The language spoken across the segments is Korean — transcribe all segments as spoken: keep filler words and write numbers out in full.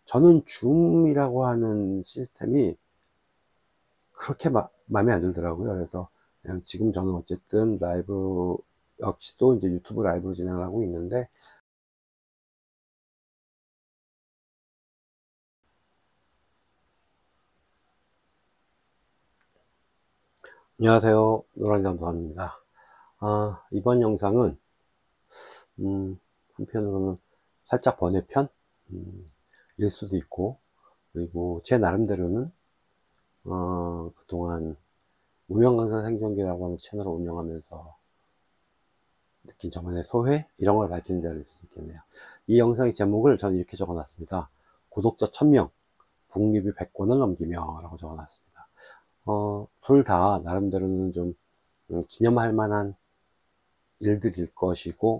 저는 줌이라고 하는 시스템이 그렇게 마, 마음에 안 들더라고요. 그래서 그냥 지금 저는 어쨌든 라이브, 역시도 이제 유튜브 라이브로 진행을 하고 있는데, 안녕하세요. 노랑잠수함입니다. 아, 이번 영상은 음, 한편으로는 살짝 번외편 음, 일 수도 있고, 그리고 제 나름대로는 어, 그동안 무명강사 생존기라고 하는 채널을 운영하면서 느낀 저만의 소회, 이런 걸 밝히는 자리일 수도 있겠네요. 이 영상의 제목을 저는 이렇게 적어놨습니다. 구독자 천 명, 북리뷰 백 권을 넘기며 라고 적어놨습니다. 어, 둘 다 나름대로는 좀 음, 기념할 만한 일들일 것이고,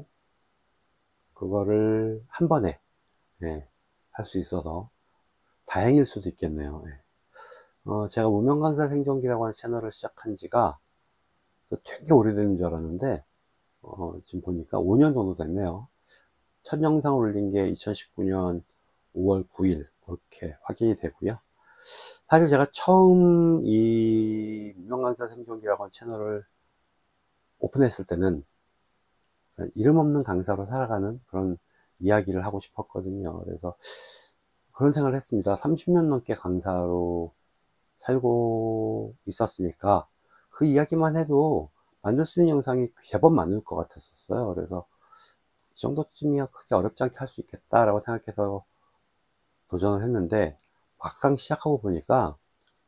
그거를 한 번에 예, 할 수 있어서 다행일 수도 있겠네요. 예. 어, 제가 무명강사 생존기라고 하는 채널을 시작한 지가 되게 오래되는 줄 알았는데, 어, 지금 보니까 오 년 정도 됐네요. 첫 영상 올린 게 이천십구 년 오월 구일 그렇게 확인이 되고요. 사실 제가 처음 이 무명강사 생존기라고 하는 채널을 오픈했을 때는 이름 없는 강사로 살아가는 그런 이야기를 하고 싶었거든요. 그래서 그런 생각을 했습니다. 삼십 년 넘게 강사로 살고 있었으니까 그 이야기만 해도 만들 수 있는 영상이 제법 많을 것 같았었어요. 그래서 이 정도쯤이야 크게 어렵지 않게 할 수 있겠다라고 생각해서 도전을 했는데, 막상 시작하고 보니까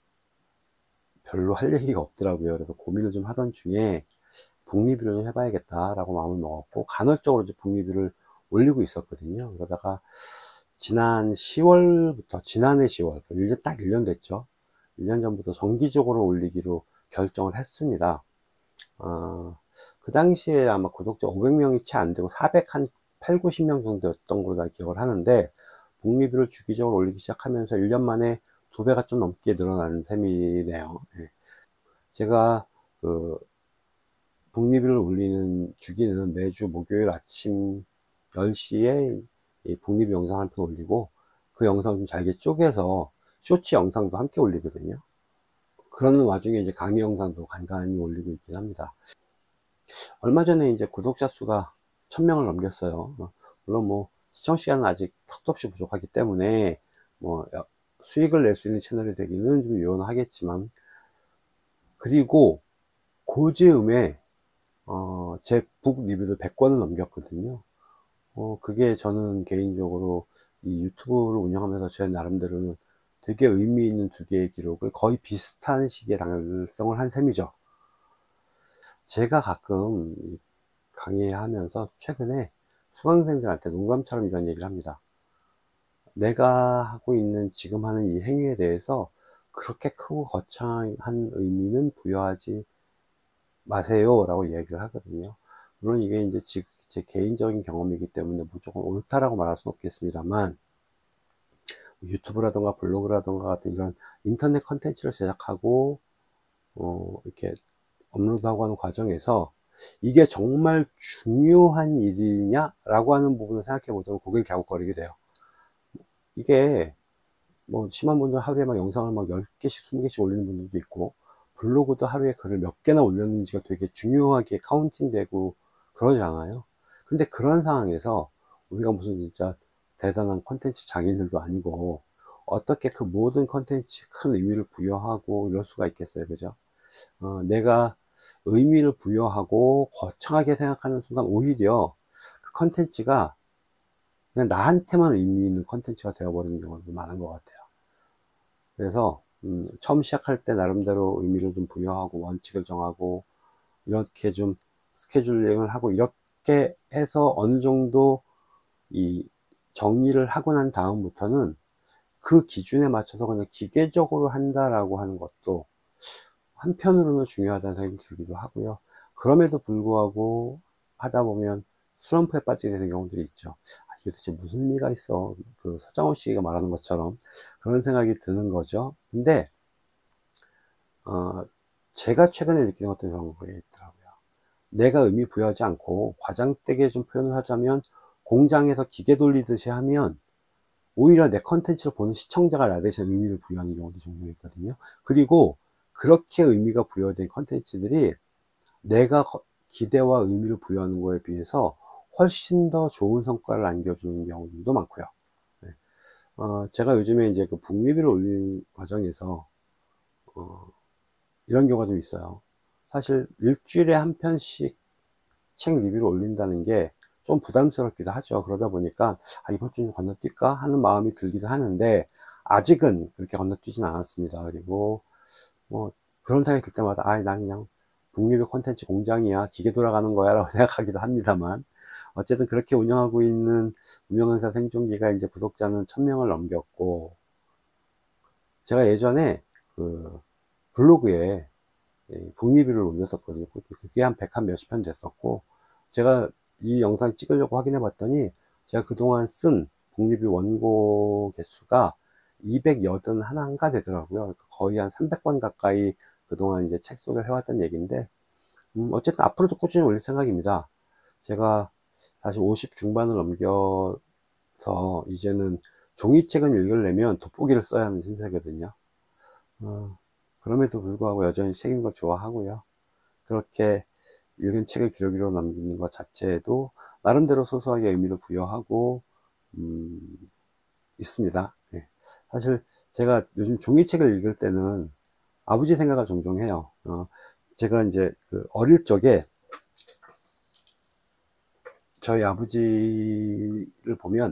별로 할 얘기가 없더라고요. 그래서 고민을 좀 하던 중에 북리뷰를 좀 해봐야겠다라고 마음을 먹었고, 간헐적으로 이제 북리뷰를 올리고 있었거든요. 그러다가 지난 시월부터, 지난해 시월, 일 년, 딱 일 년 됐죠. 일 년 전부터 정기적으로 올리기로 결정을 했습니다. 어, 그 당시에 아마 구독자 오백 명이 채 안 되고 사백, 한 팔, 구십 명 정도였던 걸로 다 기억을 하는데, 북리뷰를 주기적으로 올리기 시작하면서 일 년 만에 두 배가 좀 넘게 늘어나는 셈이네요. 예. 제가 그 북리뷰를 올리는 주기는 매주 목요일 아침 열 시에 이 북리뷰 영상 한 편 올리고, 그 영상 좀 잘게 쪼개서 쇼츠 영상도 함께 올리거든요. 그러는 와중에 이제 강의 영상도 간간히 올리고 있긴 합니다. 얼마 전에 이제 구독자 수가 천 명을 넘겼어요. 어, 물론 뭐 시청 시간은 아직 턱도 없이 부족하기 때문에 뭐 수익을 낼 수 있는 채널이 되기는 좀 요원하겠지만, 그리고 그 즈음에 어, 제 북 리뷰도 백 권을 넘겼거든요. 어, 그게 저는 개인적으로 이 유튜브를 운영하면서 제 나름대로는 되게 의미 있는 두 개의 기록을 거의 비슷한 시기에 달성을 한 셈이죠. 제가 가끔 강의하면서 최근에 수강생들한테 농담처럼 이런 얘기를 합니다. 내가 하고 있는, 지금 하는 이 행위에 대해서 그렇게 크고 거창한 의미는 부여하지 마세요 라고 이야기를 하거든요. 물론 이게 이제 제 개인적인 경험이기 때문에 무조건 옳다라고 말할 수는 없겠습니다만, 유튜브라던가 블로그라던가 같은 이런 인터넷 컨텐츠를 제작하고 어, 이렇게 업로드하고 하는 과정에서 이게 정말 중요한 일이냐 라고 하는 부분을 생각해 보자면 고개를 갸웃거리게 돼요. 이게 뭐 심한 분들 하루에 막 영상을 막 열 개씩 스무 개씩 올리는 분들도 있고, 블로그도 하루에 글을 몇 개나 올렸는지가 되게 중요하게 카운팅 되고 그러잖아요. 근데 그런 상황에서 우리가 무슨 진짜 대단한 컨텐츠 장인들도 아니고 어떻게 그 모든 컨텐츠에 큰 의미를 부여하고 이럴 수가 있겠어요, 그죠? 어, 내가 의미를 부여하고 거창하게 생각하는 순간 오히려 그 컨텐츠가 그냥 나한테만 의미 있는 컨텐츠가 되어버리는 경우도 많은 것 같아요. 그래서 음, 처음 시작할 때 나름대로 의미를 좀 부여하고 원칙을 정하고 이렇게 좀 스케줄링을 하고 이렇게 해서 어느 정도 이 정리를 하고 난 다음부터는 그 기준에 맞춰서 그냥 기계적으로 한다라고 하는 것도 한편으로는 중요하다는 생각이 들기도 하고요. 그럼에도 불구하고 하다 보면 슬럼프에 빠지게 되는 경우들이 있죠. 아, 이게 도대체 무슨 의미가 있어? 그 서장훈 씨가 말하는 것처럼 그런 생각이 드는 거죠. 근데 어, 제가 최근에 느끼는 어떤 그런 게 있더라고요. 내가 의미 부여하지 않고 과장되게 좀 표현을 하자면, 공장에서 기계 돌리듯이 하면 오히려 내 컨텐츠를 보는 시청자가 나에 대해서 의미를 부여하는 경우도 종종 있거든요. 그리고 그렇게 의미가 부여된 컨텐츠들이 내가 기대와 의미를 부여하는 거에 비해서 훨씬 더 좋은 성과를 안겨주는 경우도 많고요. 네. 어, 제가 요즘에 이제 그 북리뷰를 올리는 과정에서 어, 이런 경우가 좀 있어요. 사실 일주일에 한 편씩 책 리뷰를 올린다는 게 좀 부담스럽기도 하죠. 그러다 보니까 아, 이번 주는 건너뛸까 하는 마음이 들기도 하는데 아직은 그렇게 건너뛰진 않았습니다. 그리고 뭐 그런 생각이 들 때마다 아, 난 그냥 북리뷰 콘텐츠 공장이야, 기계 돌아가는 거야 라고 생각하기도 합니다만, 어쨌든 그렇게 운영하고 있는 무명강사 생존기가 이제 구독자는 천 명을 넘겼고, 제가 예전에 그 블로그에 북리뷰를 올렸었거든요. 그게 한 백 몇십 편 됐었고, 제가 이 영상 찍으려고 확인해 봤더니 제가 그동안 쓴 북리뷰 원고 개수가 이백팔십일가 되더라고요. 거의 한 삼백 권 가까이 그동안 이제 책 소개를 해왔던 얘기인데, 음, 어쨌든 앞으로도 꾸준히 올릴 생각입니다. 제가 사실 오십 중반을 넘겨서 이제는 종이책은 읽으려면 돋보기를 써야 하는 신세거든요. 어, 그럼에도 불구하고 여전히 책 읽는 걸 좋아하고요. 그렇게 읽은 책을 기록으로 남기는 것 자체에도 나름대로 소소하게 의미를 부여하고 음, 있습니다. 네. 사실 제가 요즘 종이책을 읽을 때는 아버지 생각을 종종 해요. 어, 제가 이제 그 어릴 적에 저희 아버지를 보면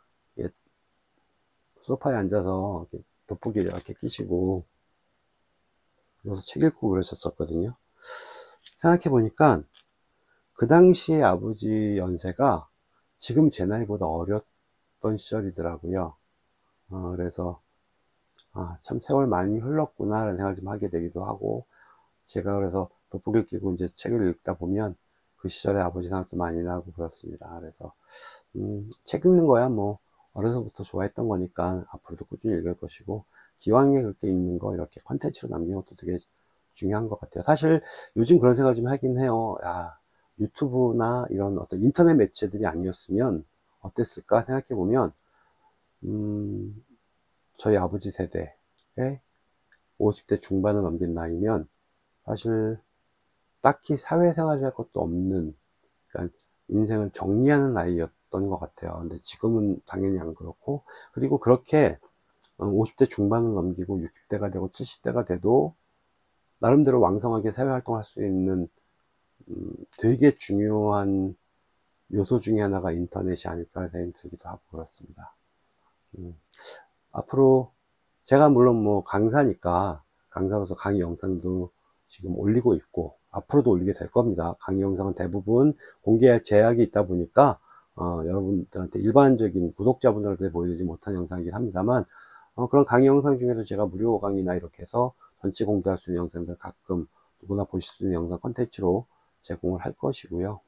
소파에 앉아서 이렇게 돋보기를 이렇게 끼시고 그래서 책 읽고 그러셨었거든요. 생각해 보니까 그 당시에 아버지 연세가 지금 제 나이보다 어렸던 시절이더라고요. 어, 그래서 아, 참 세월 많이 흘렀구나 라는 생각을 좀 하게 되기도 하고, 제가 그래서 돋보기를 끼고 이제 책을 읽다 보면 그 시절에 아버지 생각도 많이 나고 그렇습니다. 그래서 음, 책 읽는 거야 뭐 어려서부터 좋아했던 거니까 앞으로도 꾸준히 읽을 것이고, 기왕에 그렇게 읽는 거 이렇게 컨텐츠로 남기는 것도 되게 중요한 것 같아요. 사실 요즘 그런 생각 좀 하긴 해요. 야, 유튜브나 이런 어떤 인터넷 매체들이 아니었으면 어땠을까 생각해 보면 음, 저희 아버지 세대에 오십 대 중반을 넘긴 나이면 사실 딱히 사회생활을 할 것도 없는, 그러니까 인생을 정리하는 나이였던 것 같아요. 근데 지금은 당연히 안 그렇고, 그리고 그렇게 오십 대 중반을 넘기고 육십 대가 되고 칠십 대가 돼도 나름대로 왕성하게 사회활동할 수 있는 음, 되게 중요한 요소 중에 하나가 인터넷이 아닐까 생각이 들기도 하고 그렇습니다. 음, 앞으로 제가 물론 뭐 강사니까 강사로서 강의 영상도 지금 올리고 있고 앞으로도 올리게 될 겁니다. 강의 영상은 대부분 공개 제약이 있다 보니까 어, 여러분들한테 일반적인 구독자분들한테 보여드리지 못한 영상이긴 합니다만, 어, 그런 강의 영상 중에서 제가 무료 강의나 이렇게 해서 전체 공개할 수 있는 영상들 가끔 누구나 보실 수 있는 영상 컨텐츠로 제공을 할 것이고요.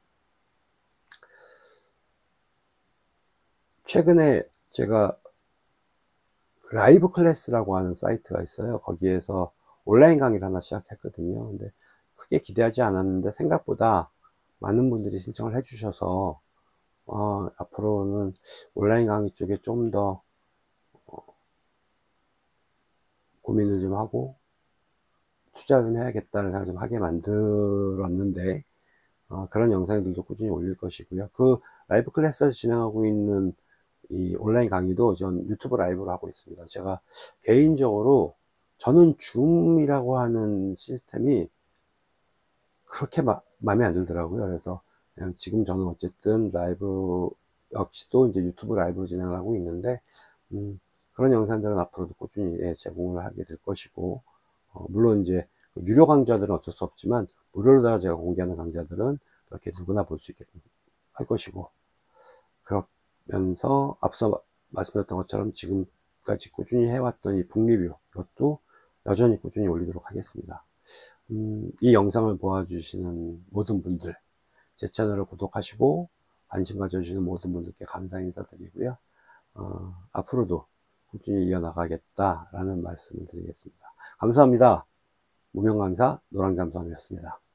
최근에 제가 라이브 클래스라고 하는 사이트가 있어요. 거기에서 온라인 강의를 하나 시작했거든요. 근데 크게 기대하지 않았는데 생각보다 많은 분들이 신청을 해주셔서 어, 앞으로는 온라인 강의 쪽에 좀 더 어, 고민을 좀 하고 투자를 좀 해야겠다는 생각을 좀 하게 만들었는데, 어, 그런 영상들도 꾸준히 올릴 것이고요. 그 라이브 클래스에서 진행하고 있는 이 온라인 강의도 전 유튜브 라이브로 하고 있습니다. 제가 개인적으로 저는 줌이라고 하는 시스템이 그렇게 마, 마음에 안 들더라고요. 그래서 그냥 지금 저는 어쨌든 라이브 역시도 이제 유튜브 라이브로 진행을 하고 있는데, 음, 그런 영상들은 앞으로도 꾸준히 예, 제공을 하게 될 것이고, 어, 물론 이제 유료 강좌들은 어쩔 수 없지만 무료로다가 제가 공개하는 강좌들은 그렇게 누구나 볼 수 있게끔 할 것이고, 그러면서 앞서 말씀드렸던 것처럼 지금까지 꾸준히 해왔던 이 북리뷰, 이것도 여전히 꾸준히 올리도록 하겠습니다. 음, 이 영상을 보아주시는 모든 분들, 제 채널을 구독하시고 관심 가져주시는 모든 분들께 감사 인사드리고요. 어, 앞으로도 꾸준히 이어나가겠다라는 말씀을 드리겠습니다. 감사합니다. 무명강사 노랑잠수함이었습니다.